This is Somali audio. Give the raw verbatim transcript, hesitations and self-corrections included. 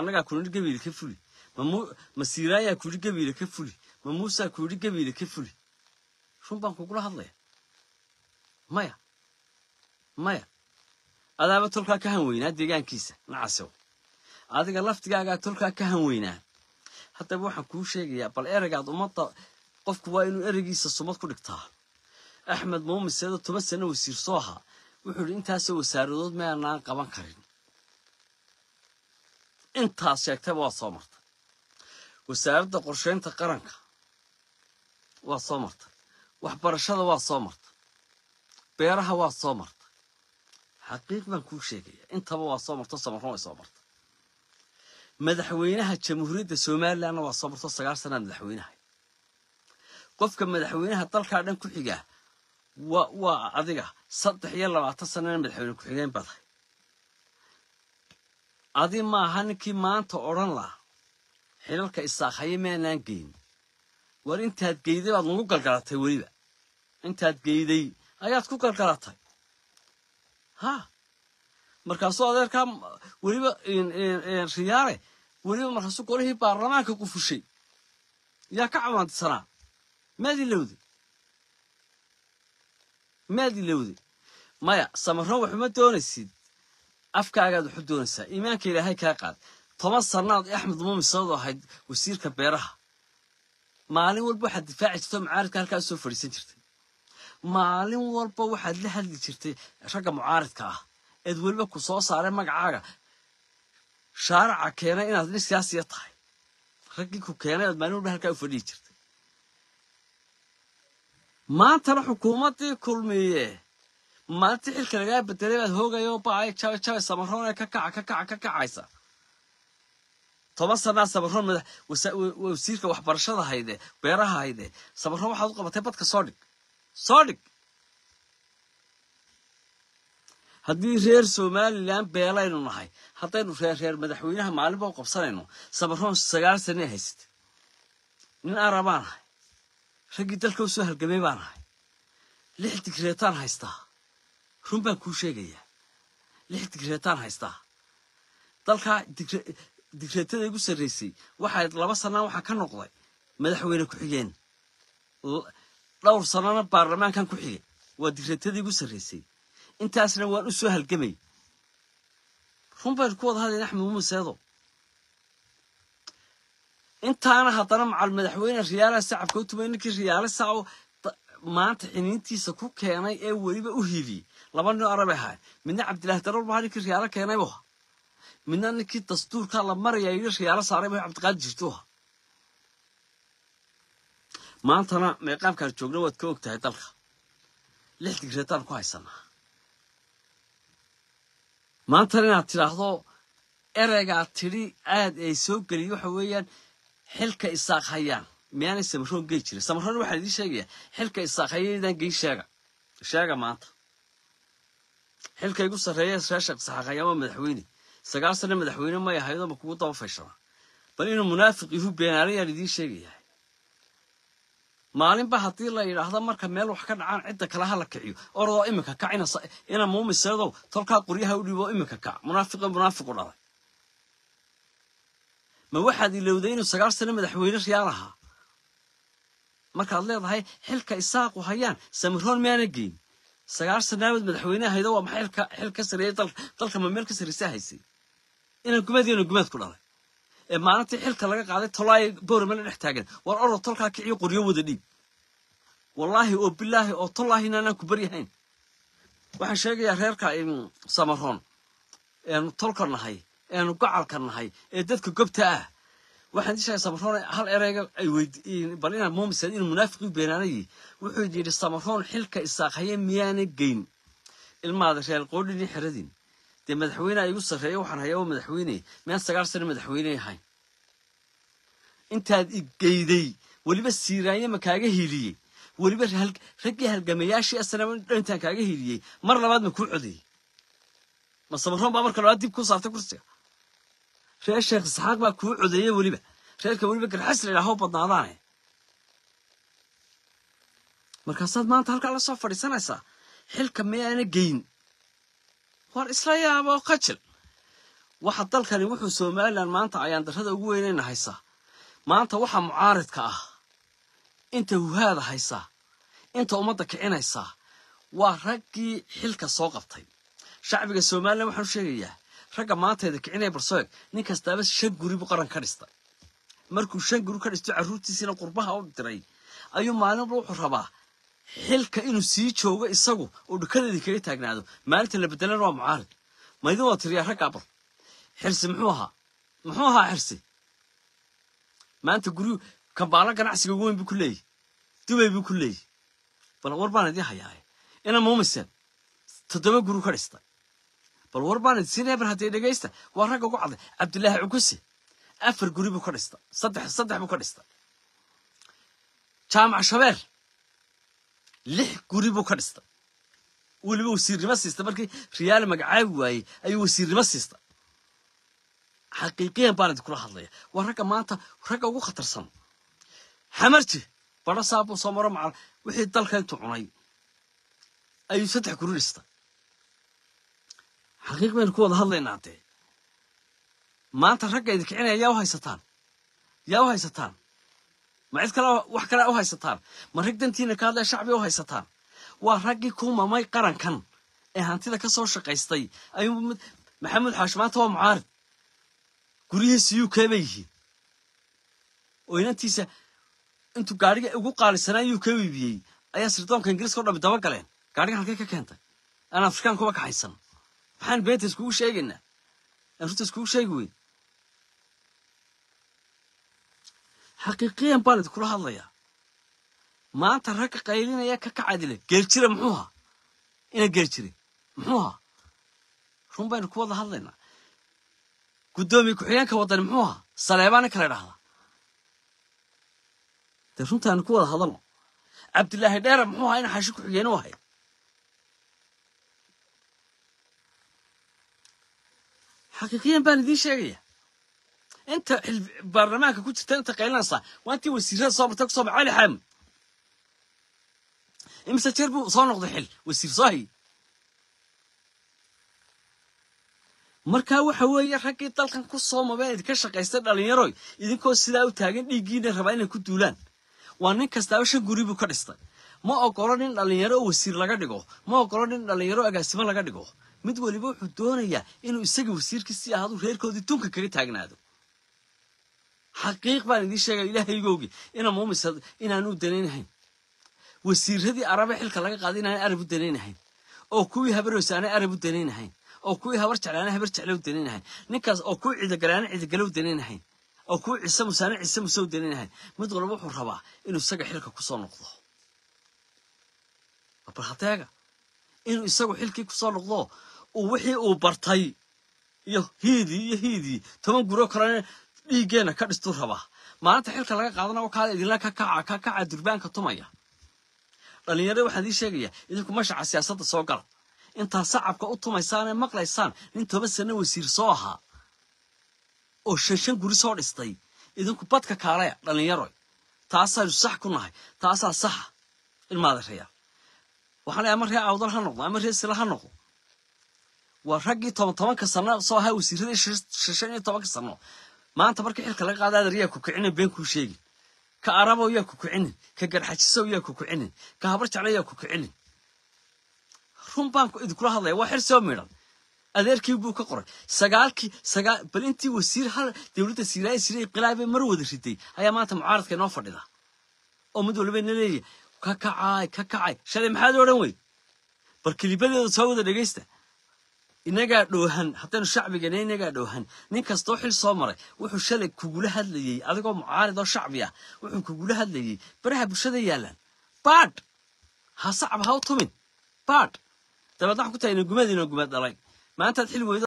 annagaa kuli gabiil ka fuli ma masiiraya kuli gabiil ka fuli ma muusa kuli gabiil ka fuli run baan kugula hadlaya maya maya adaaba tolka ka hanweynaa deegaankiisa nacasow adiga laftigaaga tolka ka hanweynaa hatta waxaan ku sheegayaa bal eragaad umada qofku waa inuu eragiisa sumad ku dhigtaa axmed muumin seedo toban sano wasiir soo ahaa wuxuu intaas wasaaradood ma aanan qaban karin intaas sheegtay waa soo martay wasaaradda qorsheynta qaranka waa soo martay waxbarashada waa soo martay beeraha waa soo martay xaqiiq baan ku sheegayaa intaba waa soo martay Samaroon way soo martay madaxweynaha jamhuuriyadda Soomaaliland waa soo martay sagaal sano madaxweynaha qofka madaxweynaha dalka dhan ku xiga waa waa adiga saddex iyo labaatan sano madaxweyne ku xigeen baday adi ma ahankii maanta oran la xilalka isaaqay meenan geyn war intaad geeyday baad ugu galgalatay waliba intaad geeyday ayaad ku galgalatay ha markaas oo adeerka waliba in in riyaale waliba markaas qorihii baarlamaanka ku fushay yaa ka cawantisana maadi lawdi maadi lawdi maya Samaroon waxuma doonaysid afkaaga wuxuu doonaysaa iimaanka Ilaahay ka qaad toban sanaad Axmed Muumin Sawd ahayd wasiirka beeraha maalin walba waxa difaaci jirtay mucaaradka halka soo fariisan jirtay maalin walba waxa la hadli jirtay ragga mucaaradka ah eed walba ku soo saaray magacaaga shaarica keenay inaad nin siyaasi tahay raggi ku keenay maalin walba halka u fadhii jirtay maanta xukuumadii kulmiye maanta xilka laga bedelay baad hoogayo baay jabe jabe Samaroon ka kaca ka kaca ka kacaysa toban sano Samaroon madax wasiirka waxbarashada hayde beeraha hayde Samaroon waxa uu qabatay badka soo dhig soo dhig haddii reer Soomaaliland beelaynu nahay haddaynu reer reer madaxweynaha maalin baa qabsanayno Samaroon sagaal sano hayst nin arabaan raggi dalka soo halgamay baan ahay lix digreetaan haystaa run baan ku sheegayaa lix digreetaan haystaa dalka digreetada igu sareysay waxa laba sano waxa ka noqday madaxweyne ku xigeen dhowr sanana baarlamaankan ku xigay waa digreetada igu sareysay intaasna waan u soo halgamay run baan ku wada hadlay Axmed Muumin Sawd intaana haddana macal madaxweyne riyaala shacabka u tumeeyay riyaala saaw maanta xiniintiisa ku keenay ee waliba u hiibi laba nin arab ah midna Cabdilaahi Darawal baa ki riyaala keenay boo midna ninkii dastuurka la marayay riyaala saaray baa Cabdiqaadir jirto maantana meeqaamka joogna wad ka ogtahay dalka lix digreetaan ku haysanaa maantana inaad tiraahdo ereyga tiri aad ay soo galiyo waxa weeyaan xilka isaaq hayaan miyaan Samaroon geey jiray Samaroon waxa idin sheegaya xilka isaaq hayaan geey sheega sheega maanta xilka igu sareeyay shaashaq saxaqayama madaxweyne sagaal sano madaxweyne ma yahay oo kugu daba faysana bal inuu munaafiq yahay beenaariya idin sheegaya maalin ba hadii la yiraahdo marka meel wax ka dhacaan cid kale hala kiciyo ordo imika kacina ina Muumin Sawd tolka qoriyaha u dhibo imika kac munaafiq munaafiq u dhalay ma waxaad ilowdeen sagaal sano madaxweyne riyaalaha marka aad leedahay xilka isaaqu hayaan Samaroon ma ana geyn sagaal sano madaxweynaha haydo waa maxay xilka xilka sareeyay dalka ma meel ka sareeyay haysay inaan gumadeeno gumaad ku dhalay ee maalintii xilka laga qaaday tolaay boorman dhex taagan war orod tolka kiciyo qoriyo wada dhib wallahi oo billahi oo tolahi inaan ku bariyahayn waxaan sheegayaa reerka in Samaroon ee tolka nahay ee gacalka nahay ee dadka gobta ah waxaan dishay Samaroon hal ereyga ay weydiin bal inaan Muumin Sawd in munaafiq beenaanay wuxuu yiri Samaroon xilka isaaqay miyaan geyn ilmaada reer qoodhini xiradin de madaxweyne ay ugu sareeyay waxaan hayaa madaxweyne meel sagaal sano madaxweyne yahay intaad igeyday waliba siiraaye ma kaaga hiiliyay waliba ragii halgamayaashii asnaam dhantaan kaaga hiiliyay mar labaad ma ku coday ma Samaroon baa marka labaad dib ku saartay kursiga reer Sheekh Isxaaq baa ku codeeyay waliba reerka waliba garxas la ilaaho badnaadaan markaasaad maanta halka la soo fadhiisanaysaa xilka ma aana geyn war isla yaabo qajil waxa dalkani wuxuu Soomaaliland maanta ayaan darrada ugu weynayna haysa maanta waxa mucaaradka ah inta huhaada haysa inta umada kicinaysa waa raggii xilka soo qabtay shacbiga Soomaaliland waxaan sheegayaa ragga maanta ee kicinay barsoog nin kastaaba shan guri bu qaran ka dhistay markuu shan guri ka dhisto caruurtiisina qurbaha u diray ayuu maalin wuxuu rabaa xilka inuu sii joogo isagu oo dhakadeedii kaga taagnaado maalinta la bedelan waa mucaarad maydin waa tiriya rag abal xirsi muxuu ahaa muxuu ahaa xirsi maanta guri kabaala ganacsiga weyn buu ku leeyahay dubay buu ku leeyahay bal warbaan idin hayaa ina muumisan toddoba guri ka dhistay bal warbaan idin sineebar hadii dhageysta waa rag ugu caday Cabdullaahi Cukusi afar guri buu ka dhistay saddex saddex buu ka dhistay jaamac Shabeer lix guri buu ka dhistay waliba wasiirnimo siista markii riyaal magacaabi waayay ayuu wasiirnimo siista xaqiiqiyan baan idin kula hadlaya waa ragga maanta ragga ugu khatarsan xamarti bada saabo Soomaaro macal wixii dalka intuu cunay ayuu saddex guri dhistay xaqiiqiyan ku wada hadlaynaa tee maanta ragga idin kicinaya yaa u haysataan yaa u haysataan ma cid kale wax kale u haysataan ma rag dantiina ka hadlay shacbi u haysataan waa raggii ku mamay qarankan ee hantida ka soo shaqaystay ayuu maxamed xaashmaanta waa mucaarad gurihiisa U K bay yihiin oo inantiisa intuu gaariga ugu qaalisanaa U K wiibiyay ayaa sirdoonka Ingiriiska oo dhab daba galeen gaariga halkay ka keentay ana Afrikaan kuwa ka haysan waxaan beetis kugu sheegaynaa runtii kugu sheegi weyn xaqiiqiyan baan idin kula hadlayaa maanta ragga qaylinaya ka kacadile geerjira muxuu ahaa ina geerjire muxuu ahaa run baynu ku wada hadlaynaa gudoomiye ku-xigeenka wadani muxuu ahaa Saleebaan kala dhahda de runtaan ku wada hadalno Cabdullaahi Dheere muxuu ahaa ina xashi ku-xigeen u ahay xaqiiqiyan baan idin sheegaya انت البرلمان كنت انت قايلنا صح وانت وسيرات صابر تكسب علي حامد امسى تربو صار نقضي حل وسير صاحي marka waxa weeye ragii dalkan ku soo mabeed ka shaqeystay dhalinyaro idinkoo sida u taagan dhigiina raba inay ku duulaan waa nin kasta shan guri buu ka dhistay ma ogolo nin dhalinyaro wasiir laga dhigo ma ogolo nin dhalinyaro agaasimo laga dhigo mid waliba wuxuu doonayaa inuu isaga wasiirkiisa ahaado reerkoodii tunka kaga taagnaado حقيق بان دي شيء إلهي يجوجي إنا مو مسد إنا نو دنين هين وسير هذه عربي حلك لقى قاعدين هاي عربو دنين هين أو كوي هبروس أنا عربو دنين هين أو كوي هبرت على أنا هبرت على دنين هين نكاز أو كوي إذا قرانا إذا قالوا دنين هين أو كوي عسام سنة عسام سو دنين هين مدغل روح الربع إنه سجى حلك كوصان نقضه أبرهتاجا إنه يسوي حلك كوصان نقضه ووحي وبرتاي يه هيدي يه هيدي تمام جرو كرانه dhiigeena ka dhistu raba maanta xilka laga qaadana oo kale idin la ka kaca ka kaca durbaanka tumaya dhalinyarada waxaan idin sheegayaa idinku mashaca siyaasadda soo gal inta sacabka u tumaysaan ee maqlaysaan nin toban sano wasiir soo ahaa oo shan guri soo dhistay idinku badka kaalaya dhalinyaro taasaa sax ku nahay taasaa sax ilmaada reeyaa waxaan leeyahay markaa awdal ha noqdo ama reesila ha noqdo waa raggii toban toban ka sano soo ahaa wasiirada shan iyo toban ka sano maanta markii xilka laga qaadaad riyaa ku kicin been ku sheegi ka arabo yaa ku kicin ka garxajiso yaa ku kicin ka habar jaclay yaa ku kicin run baan ku idin kula hadlay waa xir soo miidhan adeerkii buu ka qoray sagaalkii sagaal bal intii wasiir hal dawladda Siiraay Siiraay qilaabe mar wada riday ayaa maanta mucaaradka inoo fadhida oo mid walba leeyahay ka kacay ka kacay shalay maxaad oran way bal kalibadeeda soo wada dhageysta inaga dhoohan haddana shacbiga inaga dhoohan nin kasto xil soo maray wuxuu shalay kugula hadlayay adigoo mucaarad oo shacbi ah wuxuu kugula hadlayay baraha bulshada yaalan baad ha sacab ha u tumin baad dabadna ku tahay in gumadina gumad dhalay maanta xil weedo